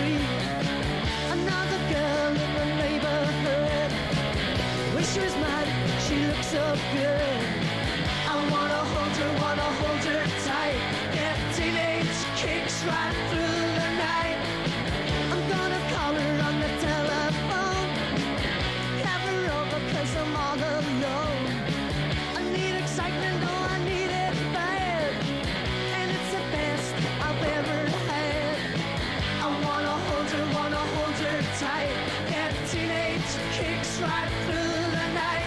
street. Another girl in the neighborhood. Wish she was mine, she looks so good. I wanna hold her tight. Get teenage kicks right through the night. I'm gonna call her on the telephone. Have her over 'cause I'm all alone. I need excitement, oh I need it bad. And it's the best I've ever had. I wanna hold her tight. Get teenage kicks right through the night.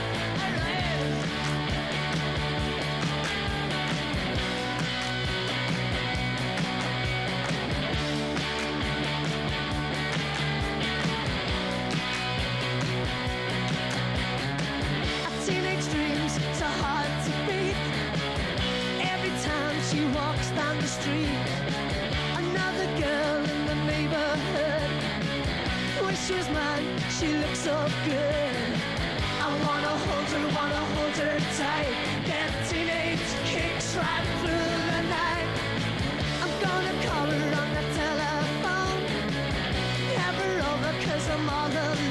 Teenage dreams so hard to beat. Every time she walks down the street. Another girl in the neighborhood. Wish she was mine, she looks so good. I wanna hold her tight. Get teenage kicks right through the night. I'm gonna call her on the telephone. Have her over 'cause I'm all alone.